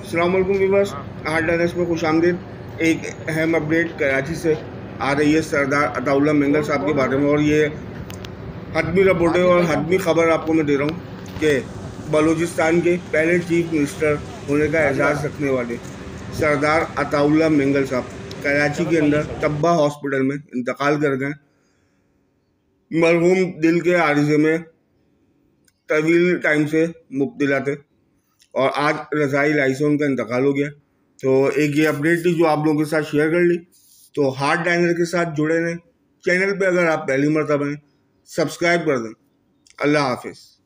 अस्सलाम वालेकुम viewers, heart डायनेस में खुशामदीद। एक अहम अपडेट कराची से आ रही है सरदार अताउल्लाह मेंगल साहब के बारे में, और ये हतमी रिपोर्टें और हतमी खबर आपको मैं दे रहा हूँ कि बलूचिस्तान के पहले चीफ मिनिस्टर होने का एजाज़ रखने वाले सरदार अताउल्लाह मेंगल साहब कराची के अंदर तब्बा हॉस्पिटल में इंतकाल कर गए। मरहूम दिल के आरिज़े में तवील टाइम से मुब्तला थे और आज रज़ाई लाई से उनका इंतकाल हो गया। तो एक ये अपडेट थी जो आप लोगों के साथ शेयर कर ली। तो हार्ट डायनर के साथ जुड़े रहें। चैनल पे अगर आप पहली मरतबा हैं, सब्सक्राइब कर दें। अल्लाह हाफिज़।